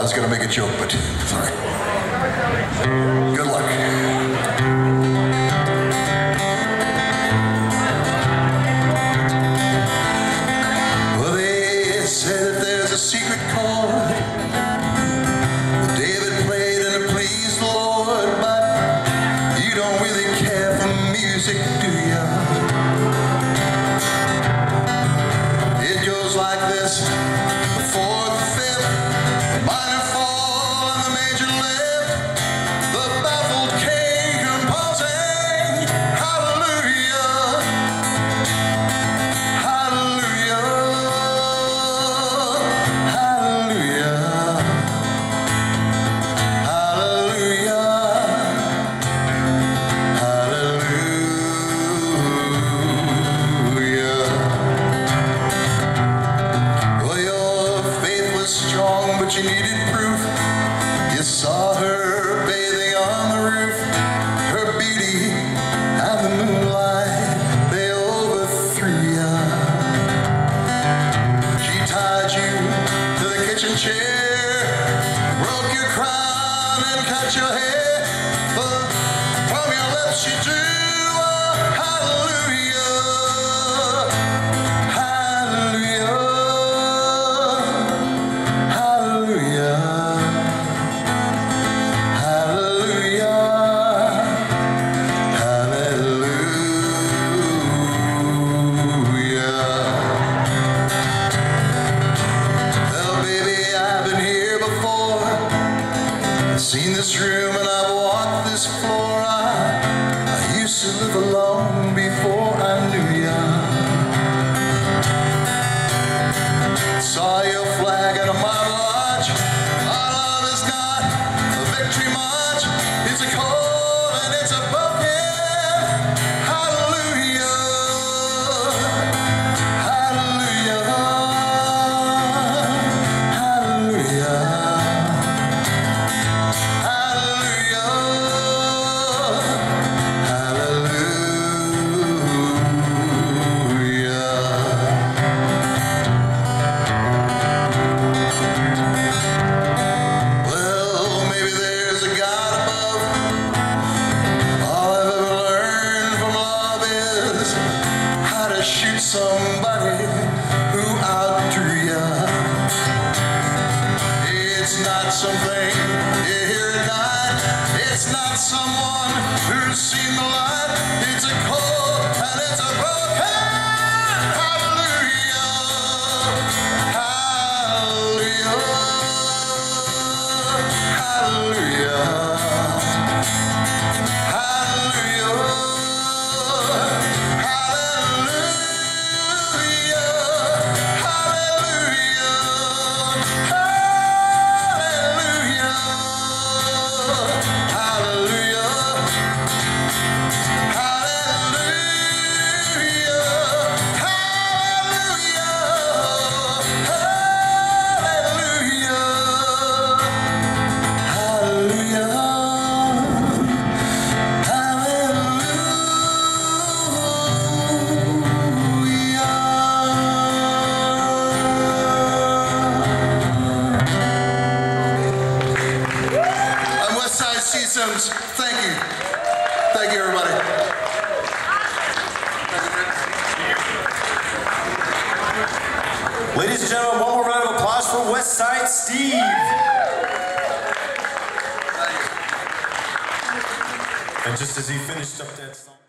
was going to make a joke, but sorry. Good luck. Well, they said that there's a secret chord that David played and it pleased the Lord, but you don't really care for music, do you? It goes like this: the fourth, the fifth, the minor fall, and the major lift. The baffled king composing, hallelujah, hallelujah, hallelujah, hallelujah, hallelujah. Well, your faith was strong, but you needed proof. You saw her bathing on the roof. Her beauty and the moonlight, they overthrew you. She tied you to the kitchen chair, broke your crown and cut your hair. But from your lips she drew a hallelujah, hallelujah, hallelujah, hallelujah, hallelujah. Well, baby, I've been here before. I've seen this room and I've walked this floor. I used to live alone before I knew ya. Saw your flag in a marble arch. Our love is not a victory march. It's a cold and it's a broken hallelujah, hallelujah, hallelujah, hallelujah, hallelujah. Well, maybe there's a God above. All I've ever learned from love is how to shoot somebody who outdrew ya. It's not something you hear at night. It's not someone who's seen the light. It's a cold and it's a broken hallelujah, hallelujah, hallelujah. Systems. Thank you. Thank you, everybody. Ladies and gentlemen, one more round of applause for West Side Steve. And just as he finished up that song.